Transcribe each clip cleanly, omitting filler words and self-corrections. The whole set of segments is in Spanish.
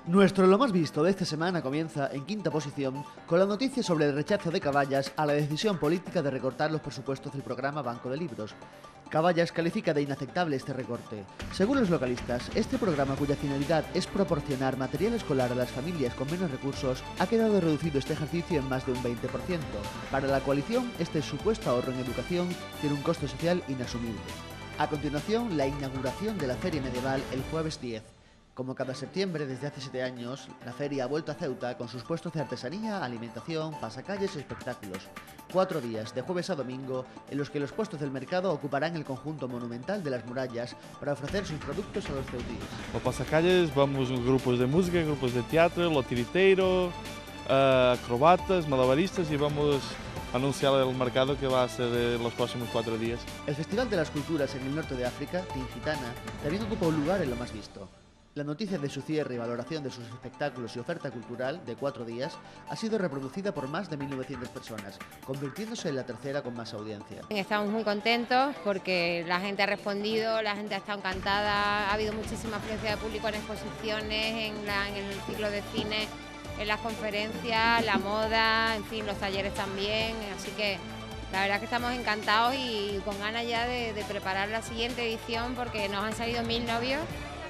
Nuestro lo más visto de esta semana comienza en quinta posición con la noticia sobre el rechazo de Caballas a la decisión política de recortar los presupuestos del programa Banco de Libros. Caballas califica de inaceptable este recorte. Según los localistas, este programa, cuya finalidad es proporcionar material escolar a las familias con menos recursos, ha quedado reducido este ejercicio en más de un 20%. Para la coalición, este supuesto ahorro en educación tiene un coste social inasumible. A continuación, la inauguración de la Feria Medieval el jueves 10. Como cada septiembre desde hace 7 años, la feria ha vuelto a Ceuta con sus puestos de artesanía, alimentación, pasacalles y espectáculos. 4 días, de jueves a domingo, en los que los puestos del mercado ocuparán el conjunto monumental de las murallas para ofrecer sus productos a los ceutíes. Los pasacalles vamos grupos de música, grupos de teatro, lo tiritero, acrobatas, malabaristas y vamos a anunciar el mercado que va a ser los próximos 4 días. El Festival de las Culturas en el norte de África, Tingitana, también ocupa un lugar en lo más visto. La noticia de su cierre y valoración de sus espectáculos y oferta cultural, de 4 días, ha sido reproducida por más de 1.900 personas, convirtiéndose en la tercera con más audiencia. Estamos muy contentos porque la gente ha respondido, la gente ha estado encantada, ha habido muchísima afluencia de público en exposiciones, en el ciclo de cine, en las conferencias, la moda, en fin, los talleres también, así que la verdad que estamos encantados y con ganas ya de preparar la siguiente edición porque nos han salido 1000 novios.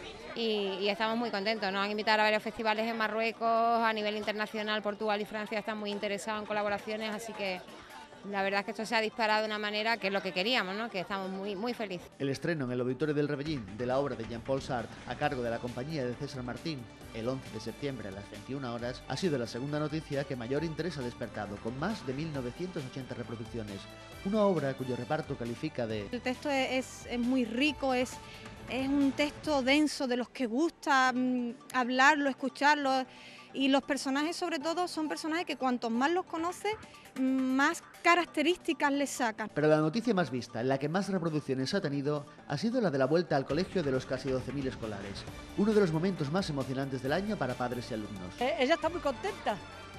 Y estamos muy contentos, nos han invitado a varios festivales en Marruecos, a nivel internacional, Portugal y Francia están muy interesados en colaboraciones, así que la verdad es que esto se ha disparado de una manera que es lo que queríamos, ¿no? Que estamos muy felices. El estreno en el Auditorio del Rebellín de la obra de Jean-Paul Sartre a cargo de la compañía de César Martín el 11 de septiembre a las 21 horas ha sido la segunda noticia que mayor interés ha despertado, con más de 1.980 reproducciones. Una obra cuyo reparto califica de... El texto es muy rico, es un texto denso de los que gusta hablarlo, escucharlo, y los personajes sobre todo son personajes que cuantos más los conoces, más características les sacan. Pero la noticia más vista, la que más reproducciones ha tenido, ha sido la de la vuelta al colegio de los casi 12.000 escolares. Uno de los momentos más emocionantes del año para padres y alumnos. Ella está muy contenta,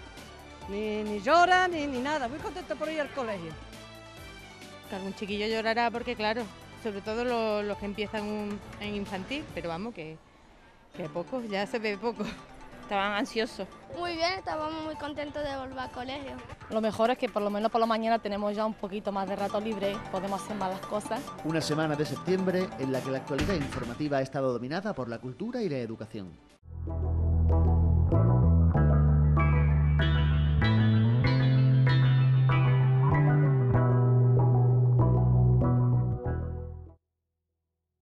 ni llora ni nada, muy contenta por ir al colegio. Algún chiquillo llorará porque claro, sobre todo los que empiezan en infantil, pero vamos, que poco, ya se ve poco. Estaban ansiosos. Muy bien, estábamos muy contentos de volver al colegio. Lo mejor es que por lo menos por la mañana tenemos ya un poquito más de rato libre, podemos hacer más las cosas. Una semana de septiembre en la que la actualidad informativa ha estado dominada por la cultura y la educación.